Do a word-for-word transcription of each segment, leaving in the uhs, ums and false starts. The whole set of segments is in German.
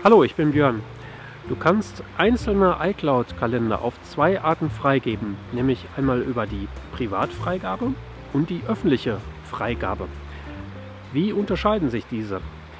Hallo, ich bin Björn. Du kannst einzelne iCloud-Kalender auf zwei Arten freigeben, nämlich einmal über die Privatfreigabe und die öffentliche Freigabe. Wie unterscheiden sich diese?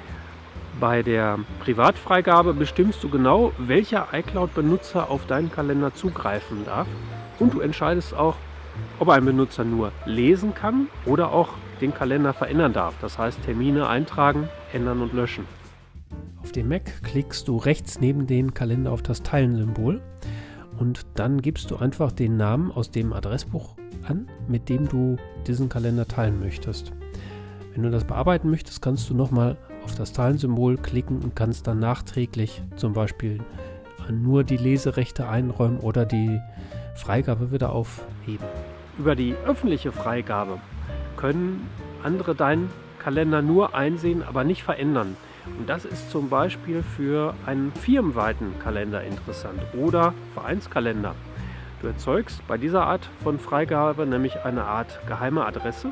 Bei der Privatfreigabe bestimmst du genau, welcher iCloud-Benutzer auf deinen Kalender zugreifen darf, und du entscheidest auch, ob ein Benutzer nur lesen kann oder auch den Kalender verändern darf, das heißt Termine eintragen, ändern und löschen. Auf dem Mac klickst du rechts neben den Kalender auf das Teilen-Symbol und dann gibst du einfach den Namen aus dem Adressbuch an, mit dem du diesen Kalender teilen möchtest. Wenn du das bearbeiten möchtest, kannst du nochmal auf das Teilen-Symbol klicken und kannst dann nachträglich zum Beispiel nur die Leserechte einräumen oder die Freigabe wieder aufheben. Über die öffentliche Freigabe können andere deinen Kalender nur einsehen, aber nicht verändern. Und das ist zum Beispiel für einen firmenweiten Kalender interessant oder Vereinskalender. Du erzeugst bei dieser Art von Freigabe nämlich eine Art geheime Adresse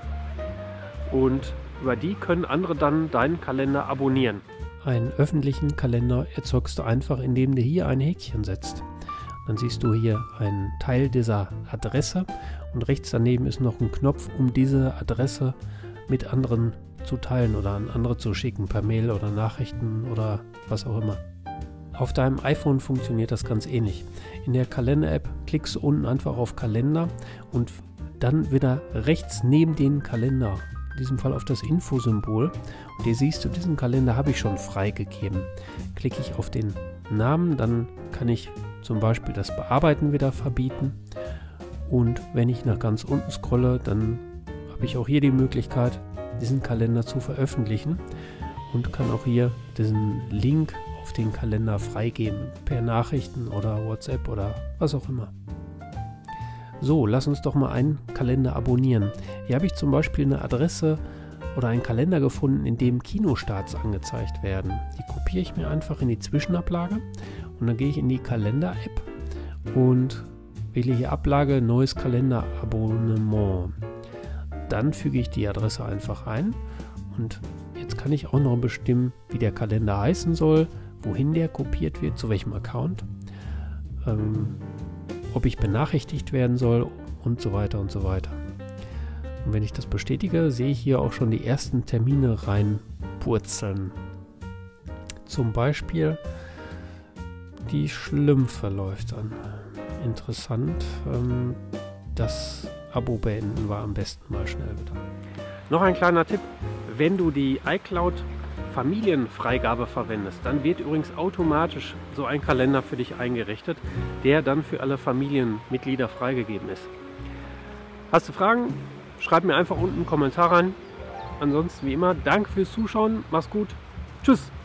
und über die können andere dann deinen Kalender abonnieren. Einen öffentlichen Kalender erzeugst du einfach, indem du hier ein Häkchen setzt. Dann siehst du hier einen Teil dieser Adresse und rechts daneben ist noch ein Knopf, um diese Adresse mit anderen zu teilen oder an andere zu schicken, per Mail oder Nachrichten oder was auch immer. Auf deinem iPhone funktioniert das ganz ähnlich. In der Kalender-App klickst du unten einfach auf Kalender und dann wieder rechts neben den Kalender, in diesem Fall auf das Info-Symbol. Und hier siehst du, diesen Kalender habe ich schon freigegeben. Klicke ich auf den Namen, dann kann ich zum Beispiel das Bearbeiten wieder verbieten. Und wenn ich nach ganz unten scrolle, dann habe ich auch hier die Möglichkeit, diesen Kalender zu veröffentlichen und kann auch hier diesen Link auf den Kalender freigeben, per Nachrichten oder WhatsApp oder was auch immer. So, lass uns doch mal einen Kalender abonnieren. Hier habe ich zum Beispiel eine Adresse oder einen Kalender gefunden, in dem Kinostarts angezeigt werden. Die kopiere ich mir einfach in die Zwischenablage und dann gehe ich in die Kalender-App und wähle hier Ablage, neues Kalenderabonnement. Dann füge ich die Adresse einfach ein und jetzt kann ich auch noch bestimmen, wie der Kalender heißen soll, wohin der kopiert wird, zu welchem Account, ähm, ob ich benachrichtigt werden soll und so weiter und so weiter. Und wenn ich das bestätige, sehe ich hier auch schon die ersten Termine reinpurzeln. Zum Beispiel die Schlümpfe läuft an. Interessant, ähm, das Abo beenden war am besten mal schnell wieder. Noch ein kleiner Tipp, wenn du die iCloud Familienfreigabe verwendest, dann wird übrigens automatisch so ein Kalender für dich eingerichtet, der dann für alle Familienmitglieder freigegeben ist. Hast du Fragen? Schreib mir einfach unten einen Kommentar rein. Ansonsten wie immer, danke fürs Zuschauen, mach's gut, tschüss!